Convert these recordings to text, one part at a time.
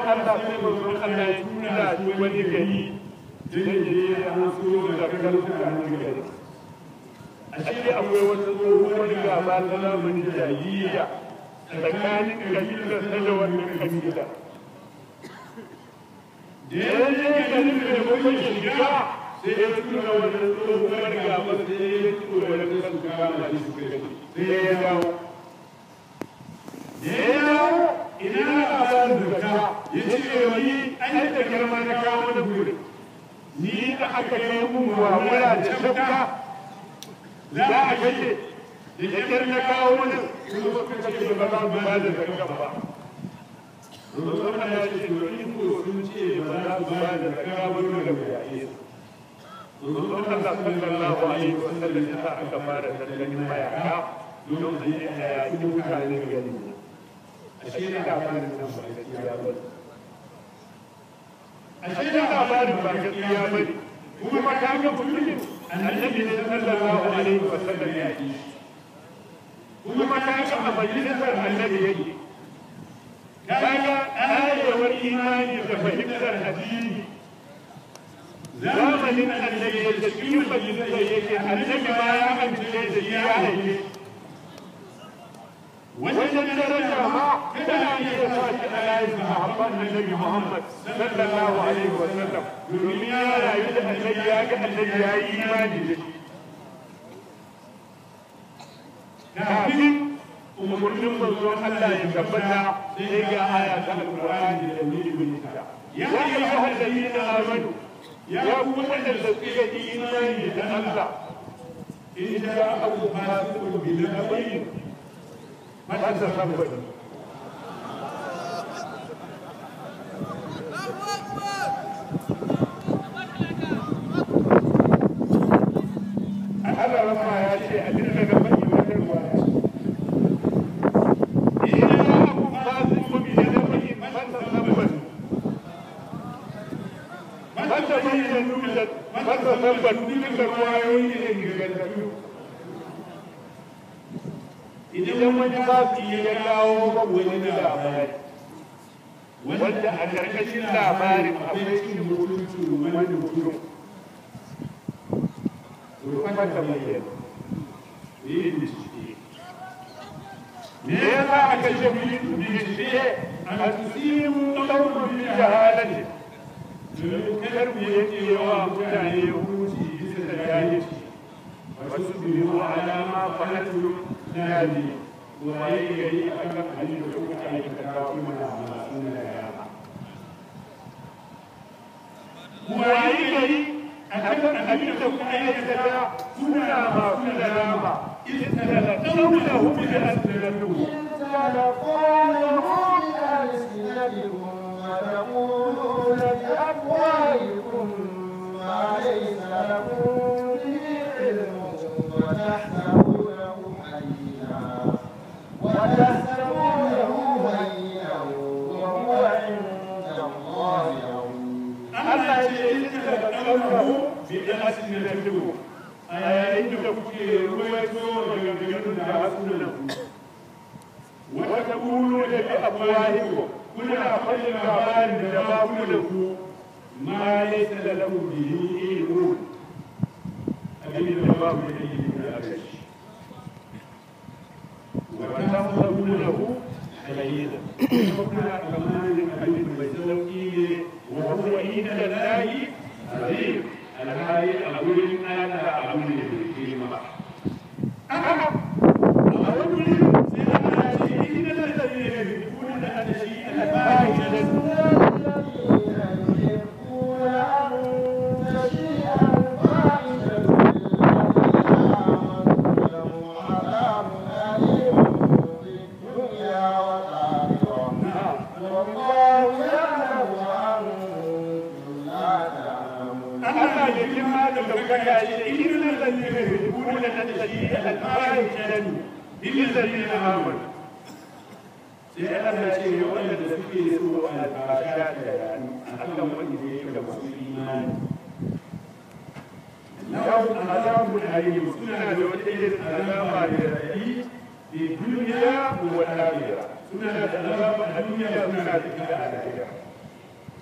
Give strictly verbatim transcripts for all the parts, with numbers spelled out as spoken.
Allah sai manzon Allah ya tura shi wani gari don ya je an so da karfukan gari. A shi akwai wata tsohuwar gaba ta zamanin jahiliya tsakanin kabilar ta da wannan kabila. Da ya je garin da kuma shiga sai ya tura wannan tsohuwar gaba sai ya tura wani kan su kama shi suka gani sai ya dawo. Da ya dawo ina na ba da zakka ya ce wani an da girma na kawo na gure. Ni da aka kai mun wa mura da shafka za a kashe da jakar na kawo mana kuma suka ce ba za su ba da zakka ba. Rukun Allah ya ce to in ko sun ce ba za su ba da zakka ba dole mu yaye su. Rukun Allah sallallahu alaihi wa sallam ya sa aka fara tattalin mayaka don a yi a yaƙi mutanen gari. Ashe da labarin nan ba gaskiya ba. Ashe da labarin ba gaskiya ba ne. Kuma ka ga mutumin annabi ne sallallahu alaihi wa sallam ya yi. Kuma ka ga a majalisar annabi yake. Kaga ayewar imani da fahimtar addini. Zamanin annabi yake cikin majalisar yake annabi ma ya amince da shi ya aike. Wajen daraja ma kana iya sa shi a layin sahabban annabi Muhammad sallallahu alaihi wa sallam domin ya rayu da annabi ya ga annabi ya yi imani da shi. Kafin umarnin manzon Allah ya tabbata sai ga aya ta Al-Qur'ani da nuni ta. Ya ayyuhal ladina amanu ya ku wanda suka yi imani da Allah in ja'akum fasiqun bi nabain فتثبتوا. هذا لما يأتي أدلة نبي وترواية. إذا جاءكم فاسق بنبأ فتثبتوا. فتبينوا فتثبتوا تلك الرواية إليه. Idan wani babu ya kawo wani labari wanda a ƙarƙashin labarin akwai cin mutunci wani mutum rufa ta bayyana yi bincike me ya sa aka ce bincike a tusimu ɗaukar fi jahalati domin kar mu yake yawa mutane hukunci bisa da jahilci wasu biyu alama fahimtu nadi waye gari akan abin da kuka aikata kuma na masu nadama. Waye gari akan abin da kuka aikata kuna masu nadama. Inna la tawlahu bi alsinatikum. Inna la tawlahu bi alsinatikum wa taquluna bi afwahikum ma laysa lakum bihi ilmun wa tahsabunahu وتحسبونه هينا وهو عند الله عظيم. ألا يتذكره بألسنتكم أيعدكم روايتهم وتقولون بأفواهكم كنا خير الأعمال جوابكم ما ليس لكم به علم. أبي الجواب إليه بالأبد. وتحسبونه هينا وكنا كمان حبيب بيسلوكي وهو عند الله عظيم. الحي أقول أنا أقول الكلمة أنا أقول سيدنا سيدنا الذين يحبون أن شيء الفاحشة للذين آمنوا سيأتنا شيء وأن تسكي سوء الفاشات أنهم وجهه كمسلمان لهم عذاب أليم سنة لوجه العذاب الذي في الدنيا والآخرة سنة العذاب الدنيا سنة الآخرة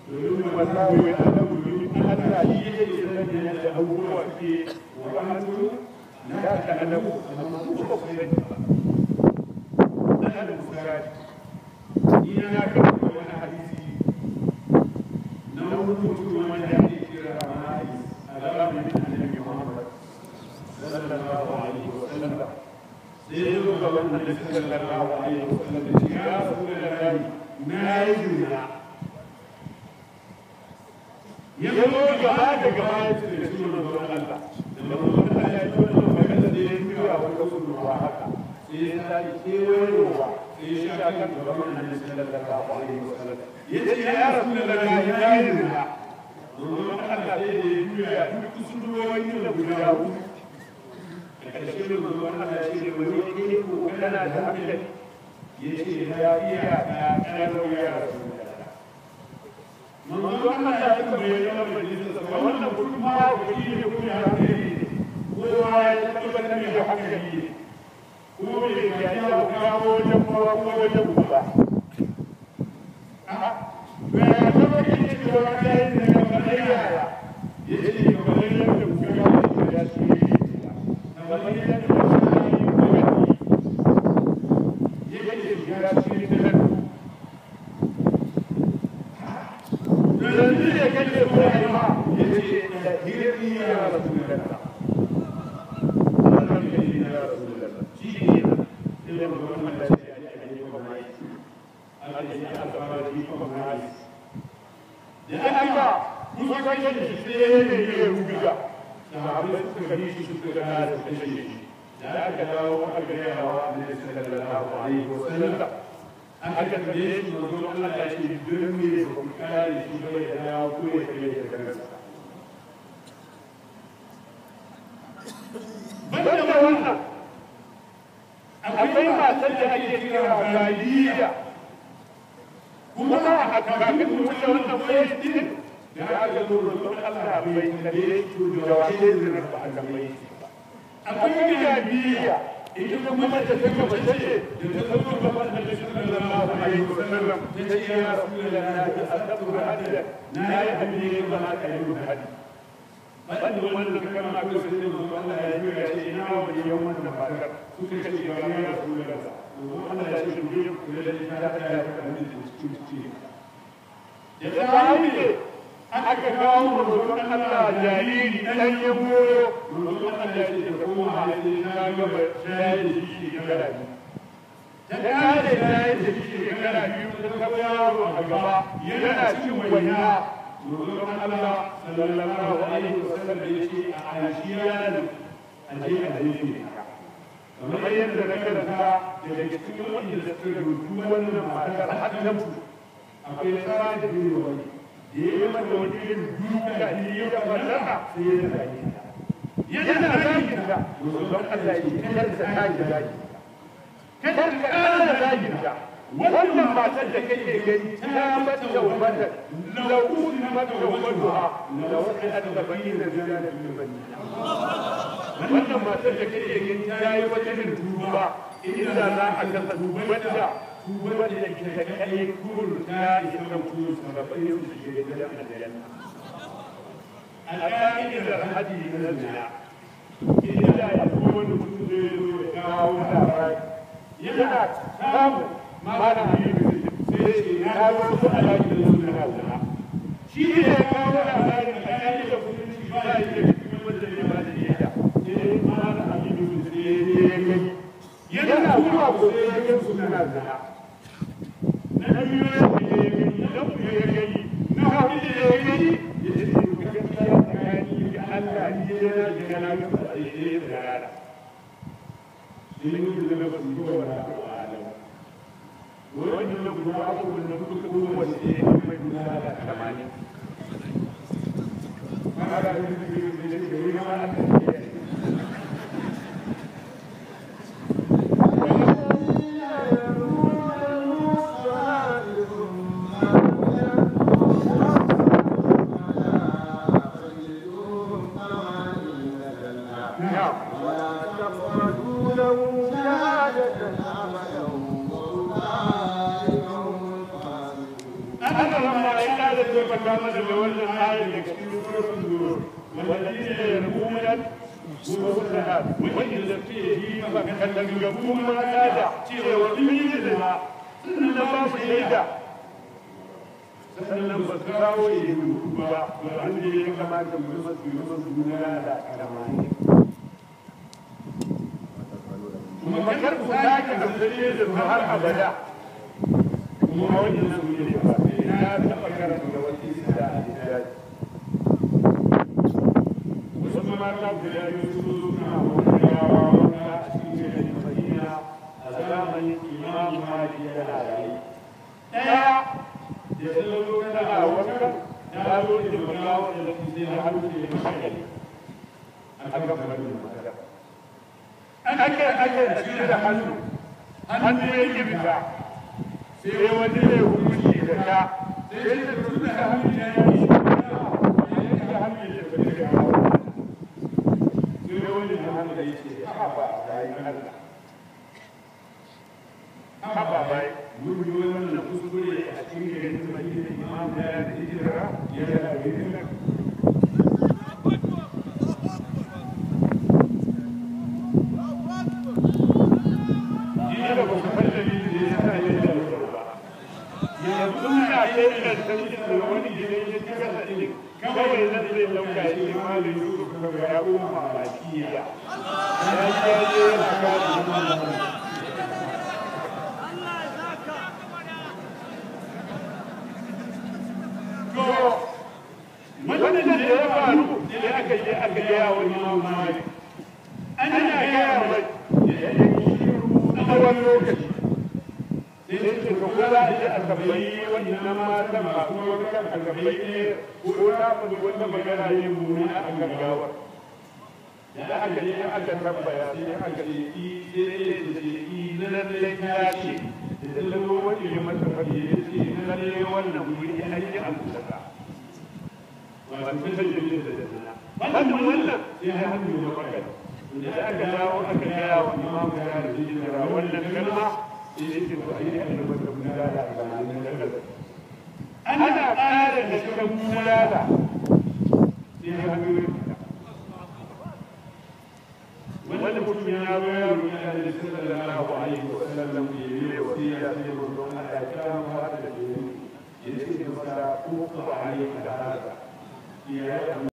domin wallahi wai annabi domin Allah shi yake sanin yadda abubuwa ke wa annabi la ta'lamu amma ku ba ku sani ba dan Bukhari ina ka wani hadisi na wani mutum wanda yake kira Ma'is alamin annabi Muhammad sallallahu alaihi wasallam sai ya zo gaban annabi sallallahu alaihi wasallam ya rasulullahi na yi zina ya zo gaba da gaba ya ce da shi manzon Allah da manzon Allah ya ce wannan magana da ya yi wa wata sulwa haka sai ya tashi kewayowa sai ya sha kan gaban annabi sallallahu alaihi wasallam ya ce ya rasulullahi na yi zina manzon Allah sai da ya juya duk sulwoyin da guda hudu ƙarshen manzon Allah ya ce wani ne ko kana da hankali ya ce ya iya ya ƙarau ya rasulullahi manzo Allah ya tambaye ya majalisa ga wannan mutum ma wani ne ko ya hankali kowa ya tabbatar da hankali ne ko bai ga ya kawo wajen kowa ko wajen ba a ga ya tabbatar da cewa ya yi da kamar yaya ya ce kamar yadda ku ga ya ce kamar yadda ku ga ya ce ya ce da الذي يكلم الله يجي تهيرني يا رسول الله أمرني يا رسول الله جينا إلى محمد عليكم عيس الذي أخبرنيكم عيس لأنك مفكر سيئين يهودا صحابة كريش سكرات الشيء لأنك لو أجريها النبي صلى الله عليه وسلم aka tambaye shi manzon Allah ya ce don me ba ku kare shi ba ya dawo ko ya kai da kansa banda wannan akwai matar da ake kira Galiya kuma a kafin wuce wannan bai din da aka zo manzon Allah bai tambaye shi da wace ne ba aka mai akwai Galiya ita kuma mace ta gaba ce da ta zo gaban Annabi sallallahu alaihi wasallam ta ce ya Rasulullahi asabtu hadda na yi hadisi ba ma ka yi hadisi banda wannan kalma ko sai manzo Allah ya yi ya ce ina wani yan wannan bakar suka ce ga ya Rasulullahi Allah ya ce ku yi ku da ta ta ya ka hadisi cikin cikin da sai aka kawo manzon Allah jariri dan ya goyo manzon Allah ya ce da kuma hali na gaba shayi shi shekara biyu ta kare shayi da shi shekara biyu ta kawo yaro a gaba yana cin waina manzon Allah sallallahu alaihi wasallam ya ce a ashiya da aje a jefe kamar yadda na karanta daga cikin wanda suka rubutu wannan matar har ta mutu akwai tsara da biyu wani da ya yi mata wani irin duka da ya ga mallaka sai ya zage ta yana zagin ta manzon Allah ya ce kar ta zage zage kar ka ƙara zagin ta wannan matar da kake gani ta mata wata lau mata wata la wata adabin da ziyara da bani wannan matar da kake gani ta yi wata irin duba inda za a kasa dubanta wanda ke kai kurta idan ku sababin su ke da aljanna alƙa'idar hadisi na zina inda ya ko wani mutum zai zo ya kawo labari yana samu mana hadisi sai ce na wasu alaƙi da su na zina shi ne ya kawo labari a ƙa'idar da mutum ba ya yi da wanda ya ba da yada sai mana hadisi sai ya gani yana zuwa ko sai ya gani su na zina na biyu ya gani na uku ya gani na hudu ya gani ya ce ka gaskiya tsakani da Allah ni yana da yana ga tsaye da rana sai mun da ba su yi wa na alam wani na guda abubuwan da kuka kuma wasu ya yi mai guda da tamanin ma ga yin da ke da ke yi ma a kan أنا Allah ma ya kada taimaka mana da wannan ayar da cikin suratul nur walladina yarmuna muhsanat wanda suke yi maka dangagun mata da cewa sun yi zina sannan babu shaida sannan ba su kawo yi ba an da ya kamata mu masu yi masu duniya da karamani kuma kar ku sake amfani da su har abada kuma wannan su ne ba na taɓa karanta wata sida a gidaje wasu mata guda biyu su suna wani yawa wanda a cikin garin Madina a zamanin Imam Malik yana raye ɗaya da ya zo tana wanka ta zo da magawa da sai na hannu da ya hankali a kan farin mata ake ake cire da hannu hannu ya yi fita sai wani ne hukunci da ta sai ta tuna hannu ya yi ya yi hannu ya tafi da hawa sai wani da hannu ya ce haba bayan Allah haba bayan mun yi wannan kuskure a cikin garin Madina Imam da ya hijira ya da garin wani gidan ya cika da ɗin kawai zan zai lauka ya ce malin yusuf kaga ya umma bakiya ya ce ya ce yana kare to wannan da ya faru sai aka je aka gaya wani mamaki ana gaya mai ya yi tsawon lokaci sai ce ko za a je a tambayi wannan matan ba kuma kan a tambayi ne ko ta faɗi wata magana ne mummuna a kan gawar da aka je aka tambaya sai aka ce i sai da ce i lallai ya ce da lallai wani ya mata faɗi ya ce lallai wannan wuri an yi abu daga wato sai da ce da dana wannan wannan sai ya hannu da magana da aka dawo aka gaya wa imamu ya da jira wannan kalma ana ƙara da cikin mulala sai hanyoyin fita wanda mutum ya zo ya roƙi a da sallallahu alaihi wa sallam ya yi wasiya sai mutum Allah ya kama da ya ce masa ko ba alaihi da haka